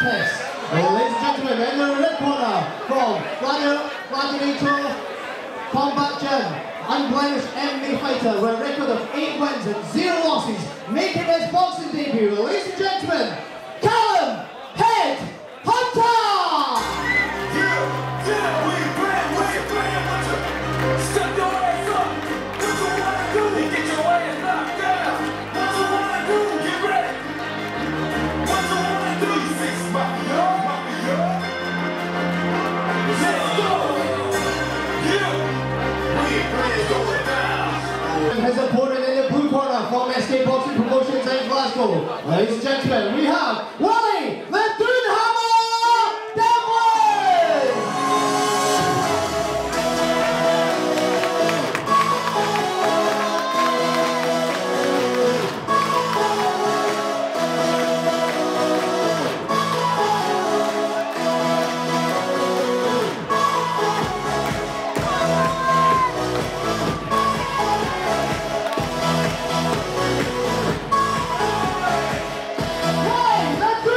Budapest. Ladies and gentlemen, in the red corner from Gladiator Combat Gym, unblemished MMA fighter with a record of 8 wins and 0 losses, making his boxing debut. Ladies and gentlemen, Callum Head Hunter! Step your ass up! What you wanna do? Get your ass knocked down! What you wanna do? Get ready! What you wanna do? You fix Mafia! Let's go! Yeah! We ain't playing going down! His opponent in the blue corner from SK Boxing Promotions in Glasgow. Ladies and gentlemen, we have Wally the Doonhammer Devlin! Let's do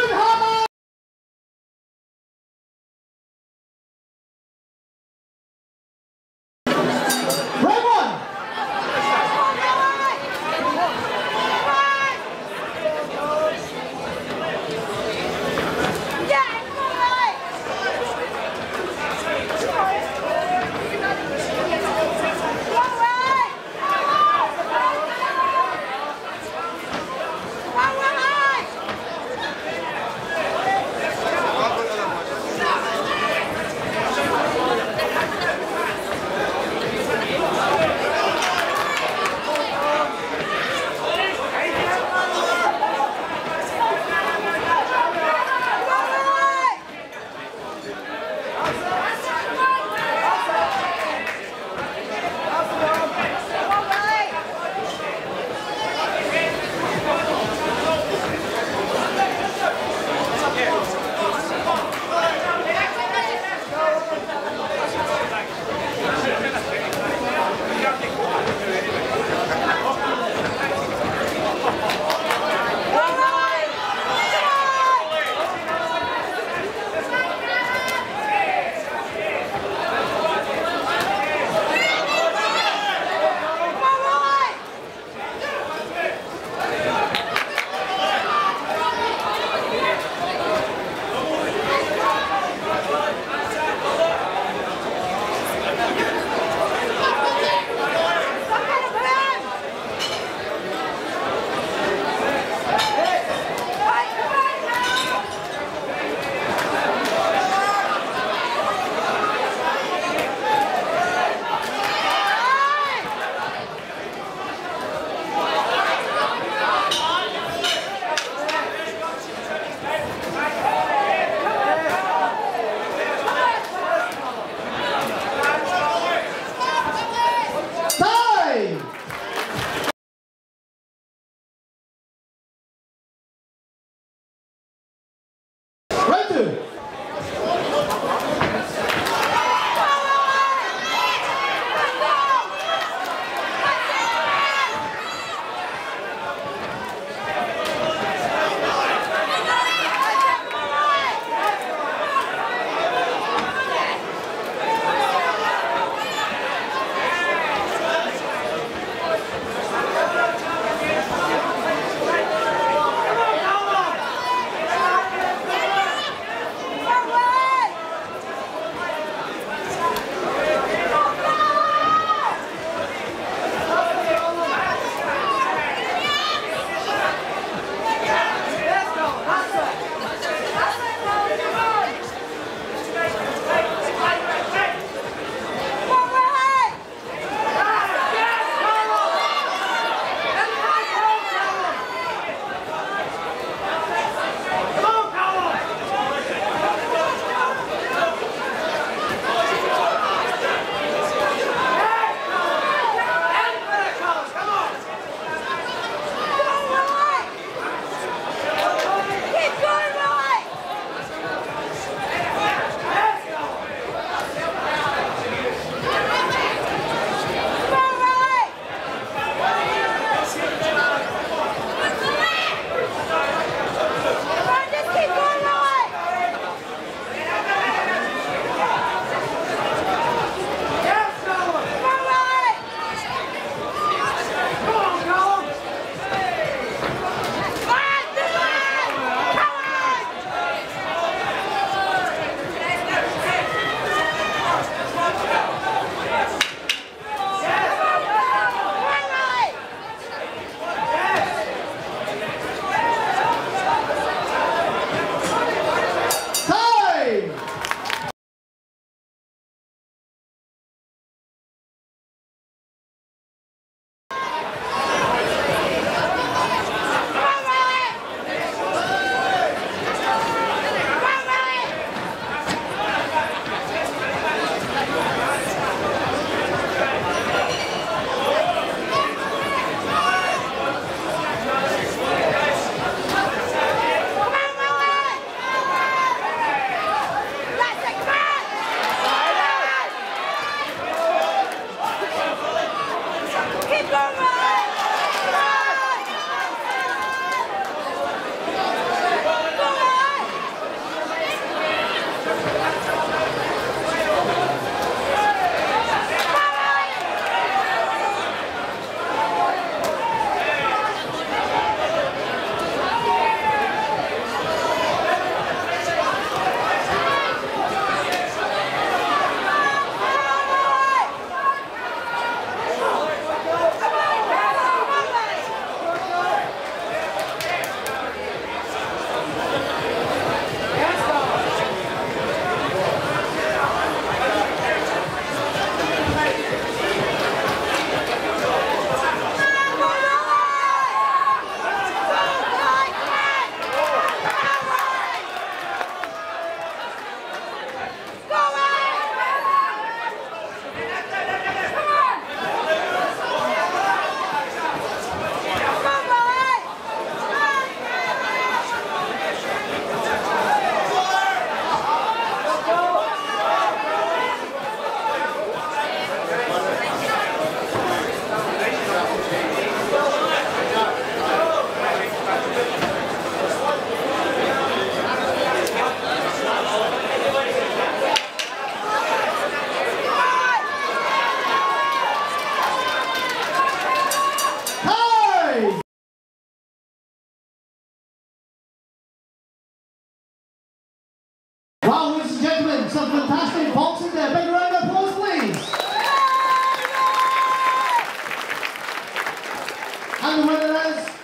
And the winner is